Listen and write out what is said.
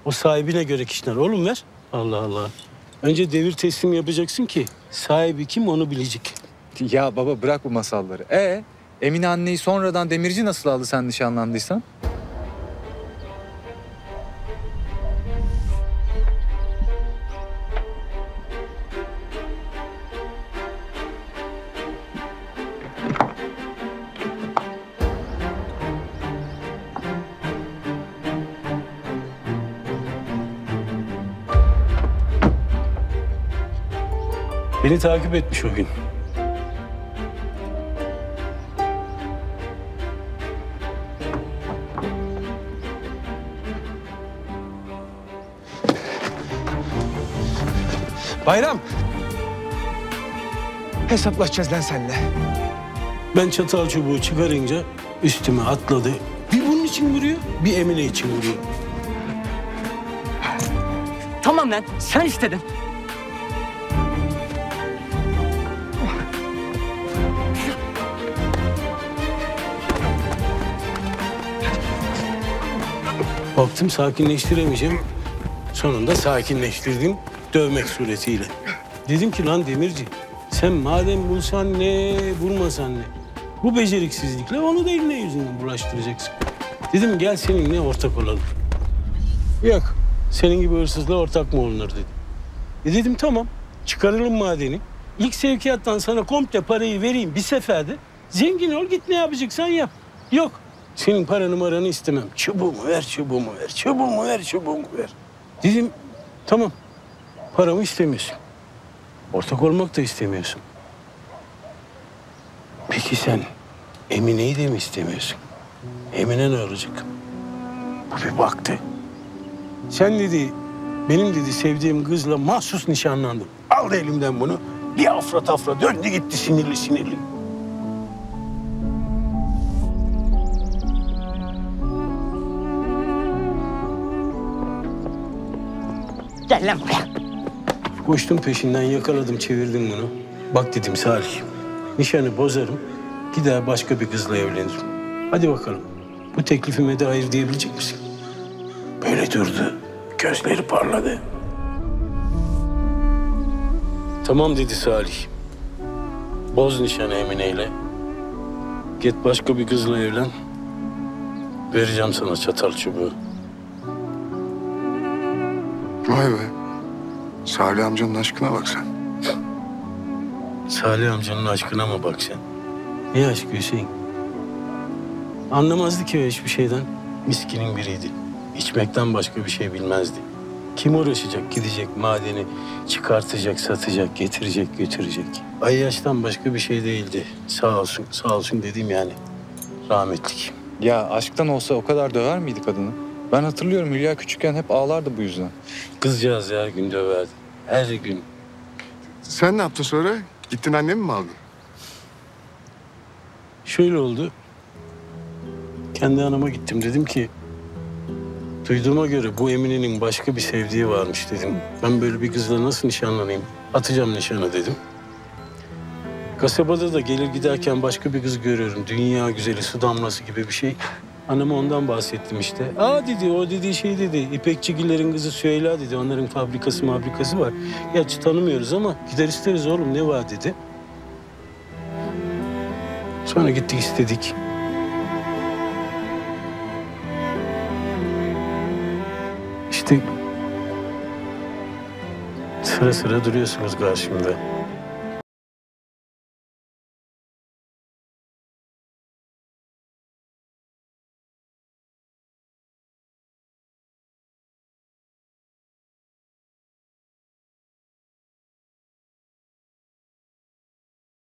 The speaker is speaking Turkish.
O sahibine göre kişiler. Oğlum ver. Allah Allah. Önce devir teslim yapacaksın ki sahibi kim onu bilecek. Ya baba bırak bu masalları. Emine anneyi sonradan demirci nasıl aldı sen nişanlandıysan? Beni takip etmiş o gün. Bayram. Hesaplaşacağız lan seninle. Ben çatal çubuğu çıkarınca üstüme atladı. Bir bunun için vuruyor, bir Emine için vuruyor. Tamam lan, sen istedin. Baktım sakinleştiremeyeceğim. Sonunda sakinleştirdim dövmek suretiyle. Dedim ki lan Demirci, sen madem bulsan ne, bulmasan ne? Bu beceriksizlikle onu da eline yüzüne bulaştıracaksın. Dedim gel seninle ortak olalım. Yok, senin gibi hırsızla ortak mı olunur dedi. Dedim tamam, çıkaralım madeni. İlk sevkiyattan sana komple parayı vereyim bir seferde. Zengin ol, git ne yapacaksan yap. Yok, senin paranı maranı istemem. Çubuğumu ver, çubuğumu ver, çubuğumu ver, çubuğumu ver. Dedim tamam, paramı istemiyorsun. Ortak olmak da istemiyorsun. Peki sen Emine'yi de mi istemiyorsun? Emine ne olacak? Bu bir baktı. Sen dedi, benim dedi sevdiğim kızla mahsus nişanlandım. Aldı elimden bunu. Bir afra tafra döndü gitti sinirli sinirli. Gel lan buraya. Koştum peşinden yakaladım çevirdim bunu. Bak dedim Salih, nişanı bozarım. Gider başka bir kızla evlenirim. Hadi bakalım. Bu teklifime de hayır diyebilecek misin? Böyle durdu. Gözleri parladı. Tamam dedi Salih. Boz nişanı Emine'yle. Git başka bir kızla evlen. Vereceğim sana çatal çubuğu. Vay be. Salih amcanın aşkına bak sen. Salih amcanın aşkına mı bak sen? Ne aşkı Hüseyin? Anlamazdı ki o hiçbir şeyden. Miskinin biriydi. İçmekten başka bir şey bilmezdi. Kim uğraşacak, gidecek madeni çıkartacak, satacak, getirecek, götürecek. Ayyaştan başka bir şey değildi. Sağ olsun, sağ olsun dediğim yani. Rahmetlik. Ya aşktan olsa o kadar döver miydi kadını? Ben hatırlıyorum Hülya küçükken hep ağlardı bu yüzden. Kızcağız her gün döverdi. Her gün. Sen ne yaptın sonra? Gittin annemi mi aldın? Şöyle oldu. Kendi anama gittim. Dedim ki... Duyduğuma göre bu Emine'nin başka bir sevdiği varmış dedim. Ben böyle bir kızla nasıl nişanlanayım? Atacağım nişanı dedim. Kasabada da gelir giderken başka bir kız görüyorum. Dünya güzeli, su damlası gibi bir şey. Anama ondan bahsettim işte. Aa dedi, o dediği şey dedi. İpekçigillerin kızı Süheyla dedi. Onların fabrikası var. Gerçi tanımıyoruz ama gider isteriz oğlum ne var dedi. Sonra gittik istedik. İşte sıra sıra duruyorsunuz karşımda.